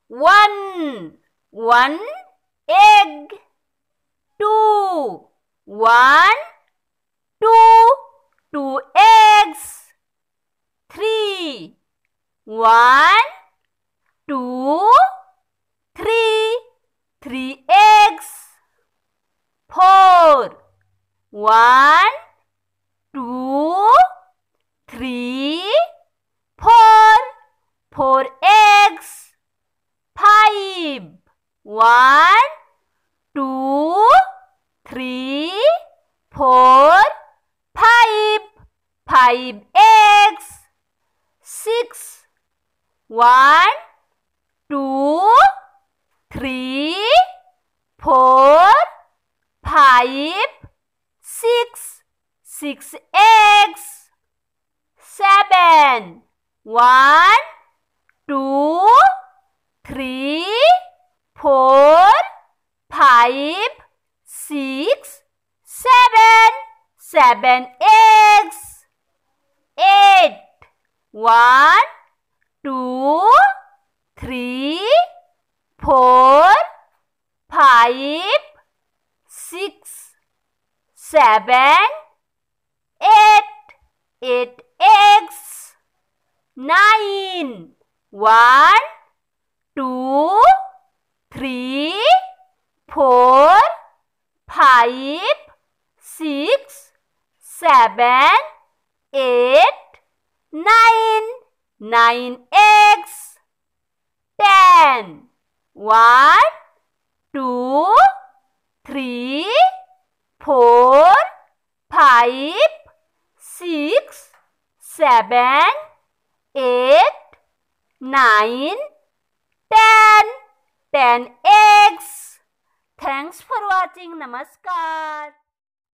One. One egg. Two. One. Two. Two eggs. Three. One. Two. Three. Three eggs. Four. One. Two. Three. Four. Four eggs. Five. One. Two. Three. Four. Five. Five eggs. Six. One. Two. Three. Four. Five. Six. Six eggs. Seven. One. Two. Three. Four. Five. Six. Seven. Seven eggs. Eight. One. Two. Three. Four. Five. Six. Seven. Eight. Eight eggs. Nine. One. Two. Three. Four. Five. Six. Seven. Eight. Nine. Nine eggs. 10. One. Two. Three. Four. Five. Six. Seven. Eight. Nine. 10. 10 eggs. Thanks for watching. Namaskar.